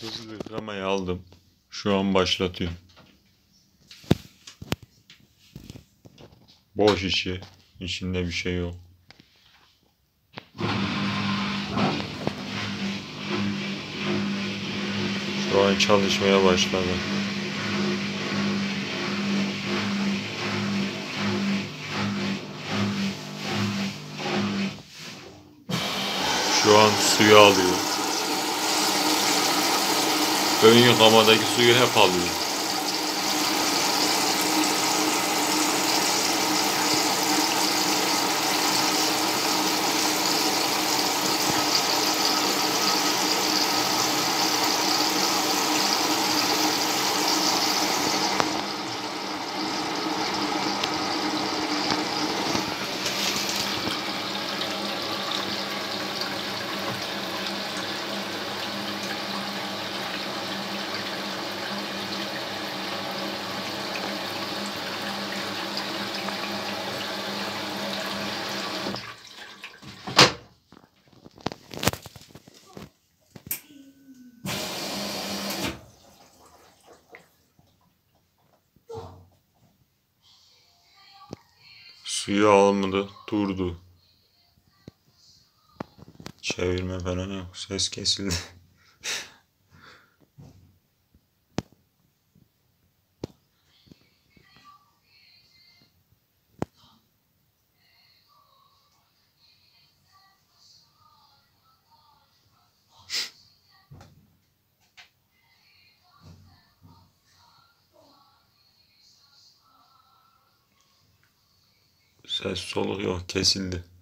Hızlı yıkamayı aldım. Şu an başlatıyorum. Boş içi. İçinde bir şey yok. Şu an çalışmaya başladı. Şu an suyu alıyor. Ön yıkamadaki suyu hep alıyor. Suyu almadı, durdu. Çevirme falan yok, ses kesildi. Ses soluk yok, kesildi.